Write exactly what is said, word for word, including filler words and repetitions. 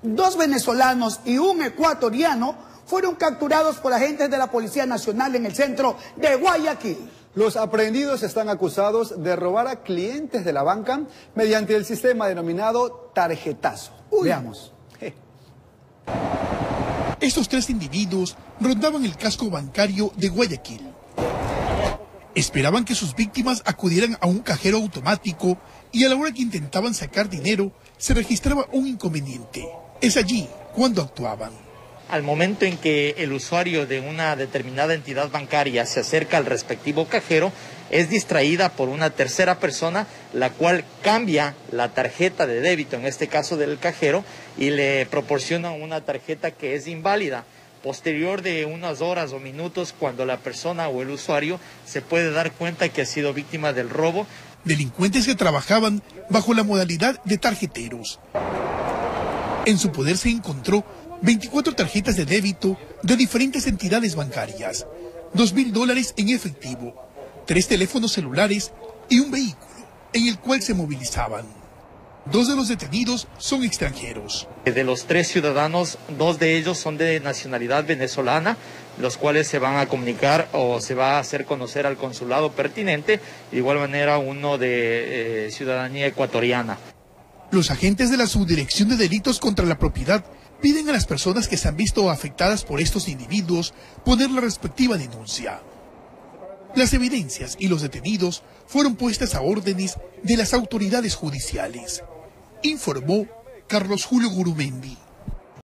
Dos venezolanos y un ecuatoriano fueron capturados por agentes de la Policía Nacional en el centro de Guayaquil. Los aprehendidos están acusados de robar a clientes de la banca mediante el sistema denominado tarjetazo. Uy. Veamos. Estos tres individuos rondaban el casco bancario de Guayaquil. Esperaban que sus víctimas acudieran a un cajero automático y a la hora que intentaban sacar dinero se registraba un inconveniente. Es allí cuando actuaban. Al momento en que el usuario de una determinada entidad bancaria se acerca al respectivo cajero, es distraída por una tercera persona, la cual cambia la tarjeta de débito, en este caso del cajero, y le proporciona una tarjeta que es inválida. Posterior de unas horas o minutos, cuando la persona o el usuario se puede dar cuenta que ha sido víctima del robo. Delincuentes que trabajaban bajo la modalidad de tarjeteros. En su poder se encontró veinticuatro tarjetas de débito de diferentes entidades bancarias, dos mil dólares en efectivo, tres teléfonos celulares y un vehículo en el cual se movilizaban. Dos de los detenidos son extranjeros. De los tres ciudadanos, dos de ellos son de nacionalidad venezolana, los cuales se van a comunicar o se va a hacer conocer al consulado pertinente, de igual manera uno de eh, ciudadanía ecuatoriana. Los agentes de la Subdirección de Delitos contra la Propiedad piden a las personas que se han visto afectadas por estos individuos poner la respectiva denuncia. Las evidencias y los detenidos fueron puestas a órdenes de las autoridades judiciales, informó Carlos Julio Gurumendi.